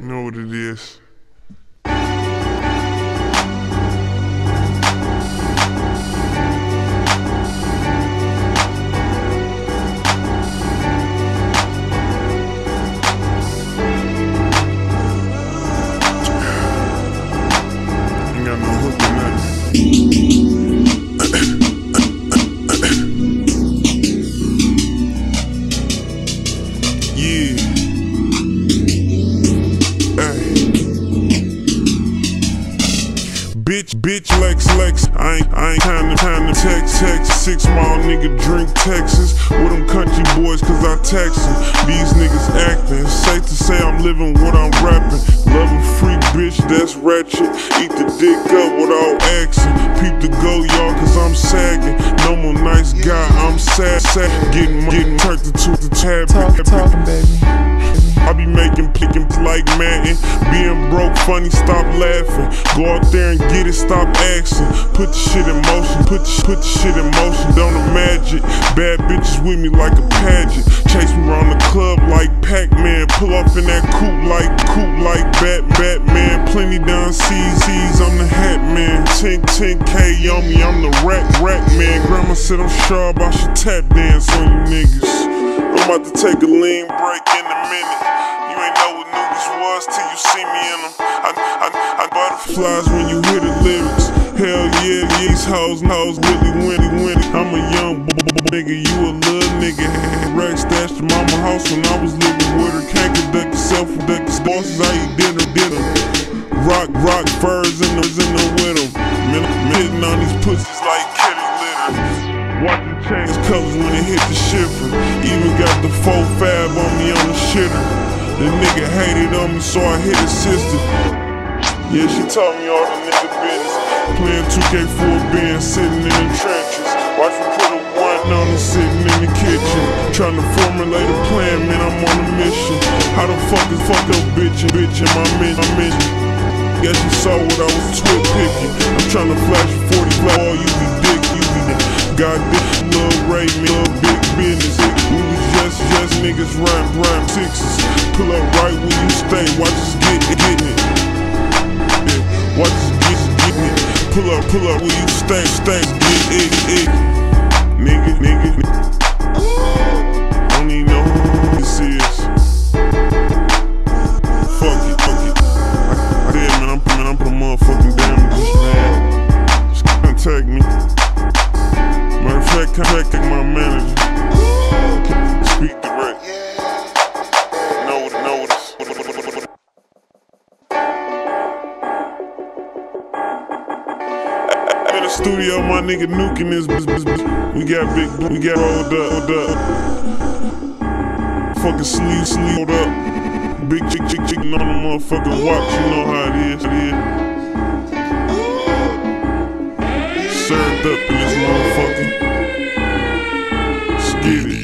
You know what it is. Ain't got no hook or nothing. Yeah. Bitch, Lex, I ain't time to text. 6 mile nigga drink Texas with them country boys cause I text them. These niggas acting, it's safe to say I'm living what I'm rapping. Love a freak bitch, that's ratchet. Eat the dick up without asking. Peep the go, y'all, cause I'm sagging. No more nice guy, I'm sad. Getting turned into the tab. Talking, baby. I be making pickin' like Madden. Being broke funny, stop laughing. Go out there and get it, stop asking. Put the shit in motion, put the shit in motion. Don't imagine bad bitches with me like a pageant. Chase me around the club like Pac-Man. Pull up in that coupe like Batman. Plenty down CZ's, I'm the hat man. 10K on me, I'm the rack man. Grandma said I'm sharp, I should tap dance on you niggas. I'm about to take a lean break in a minute. You ain't know what niggas was till you see me in them. I butterflies when you hear the lyrics. Hell yeah, these hoes really winning. I'm a young nigga, you a little nigga. Rack stashed in mama house when I was living with her. Can't conduct yourself, conduct the bosses, I eat dinner. Rock furs in the with them. Man, I'm hitting on these pussies like kitty litter. Watch the change colors when it hit the shifter. Even got the 4-5 on me on the shitter. The nigga hated on me, so I hit his sister. Yeah, she told me all the nigga business. Playing 2K4 being sitting in the trenches. Watch me put a one on and sitting in the kitchen. Trying to formulate a plan, man, I'm on a mission. How the fuck is fuck up bitch in my mission? Guess you saw what I was twit picking. I'm trying to flash 40 flat, all you be dick, you be the got this little Ray, me little big business. We was just niggas rhyme sixes. Pull up right where you stay, watch us getting it. Yeah, watch us getting it. Pull up where you stay, get it. Nigga. I don't even know who this is. Fuck it. I did, man, I'm put a motherfucking damages, man. Just contact me. Matter of fact, contact my manager. Speak direct. Know this. I'm in the studio, my nigga nuking this. We got rolled up. Fucking sleeve up. Big chick on the motherfucking watch, you know how it is. Served up in this motherfucker. Let's get it.